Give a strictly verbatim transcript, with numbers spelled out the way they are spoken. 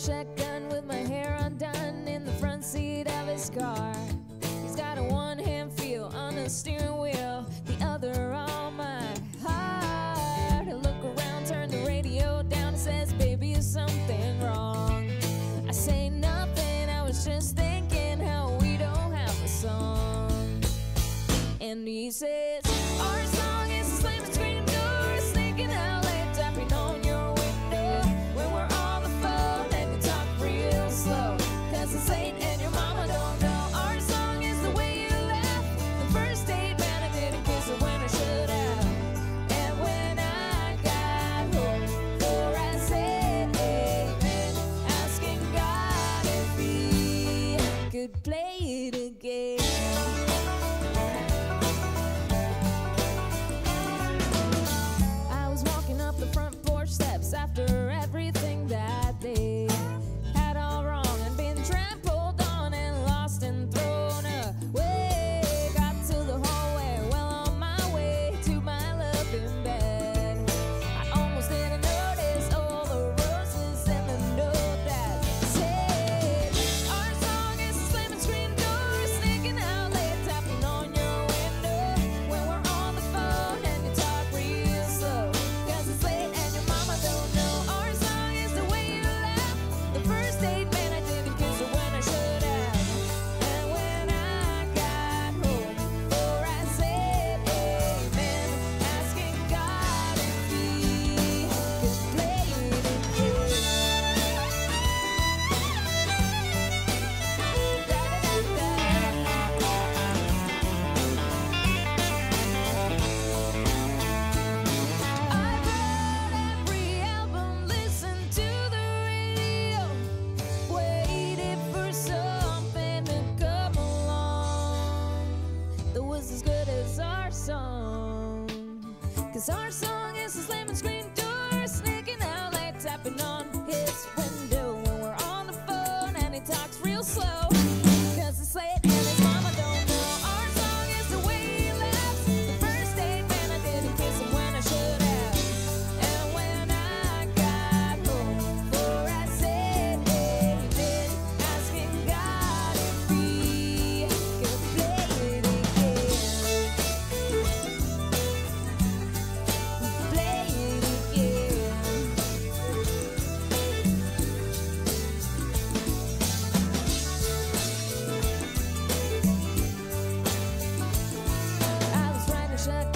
shotgun with my hair undone in the front seat of his car. He's got a one-hand feel on the steering wheel, the other on my heart. I look around, turn the radio down, and says, baby, is something wrong? I say nothing, I was just thinking how we don't have a song. And he says, our song is a slamming screen door, sneaking out late, tapping on your window when we're on the phone and you talk real slow, cause it's late and your mama don't know. Our song is the way you left the first date, man, I didn't kiss her when I should have. And when I got home, before I said amen, asking God if he could play it again. The front porch steps after everything that they had all wrong and been trampled on and lost and thrown away. Got to the hallway, well on my way to my love in bed. I almost didn't notice all the roses and the note that said, our song is a slamming screen door, sneaking out late, tapping on your window when we're on the phone and you talk real slow. First date, man, I didn't kiss her when I should have. And when I got home, before I said amen, asking God if he could play it again. I bought every album, listened to the radio, waited for something to come along that was as good as our song. Cause our song is a slamming screen door, sneaking out late, tapping on his window when we're on the phone and he talks real slow, cause it's late and his mama don't know. Our song is the way he left the first date, man, I didn't kiss him when I should have. And when I got home, before I said amen, asking God if he could play it again. Play it again. I was riding shotgun